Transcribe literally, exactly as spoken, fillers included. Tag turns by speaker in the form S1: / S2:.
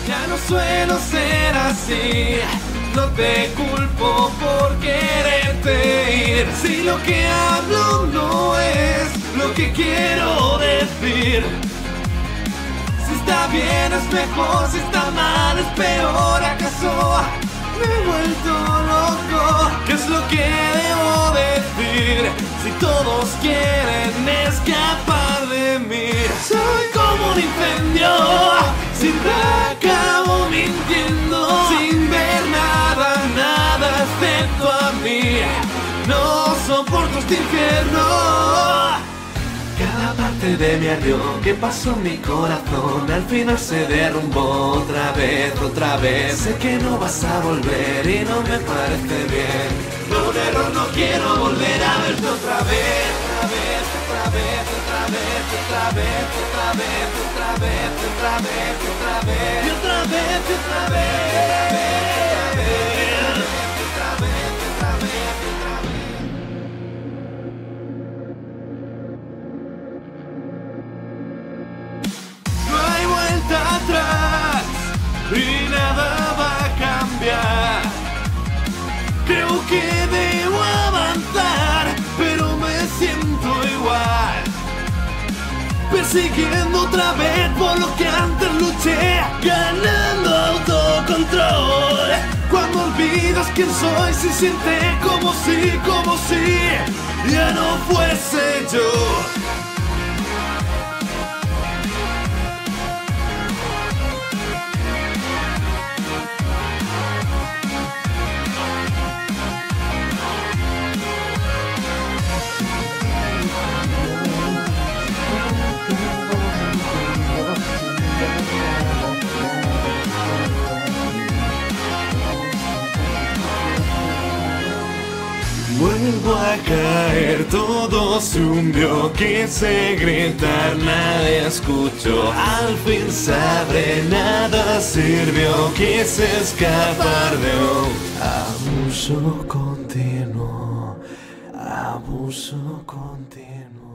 S1: Ya no suelo ser así, no te culpo por quererte ir. Si lo que hablo no es lo que quiero decir. Si está bien es mejor, si está mal es peor. ¿Acaso me he vuelto loco? ¿Qué es lo que debo decir? Si todos quieren escapar de mí. Soy como un incendio, siempre acabo mintiendo, sin ver nada, nada excepto a mí. No soporto este infierno. Cada parte de mi avión que pasó en mi corazón al final se derrumbó otra vez, otra vez. Sé que no vas a volver y no me parece bien. Fue un error, no quiero volver a verte otra vez. Otra vez, otra vez, otra vez, otra vez, otra vez, otra vez, otra vez, otra vez, y otra vez, otra vez, otra vez, otra vez, otra vez. Atrás y nada va a cambiar. Creo que debo avanzar, pero me siento igual, persiguiendo otra vez por lo que antes luché, ganando autocontrol. Cuando olvidas quién soy, se siente como si, como si ya no fuese yo. Vuelvo a caer, todo se hundió, quise gritar, nadie escuchó. Al fin sabré, nada sirvió, quise escapar de un abuso continuo, abuso continuo.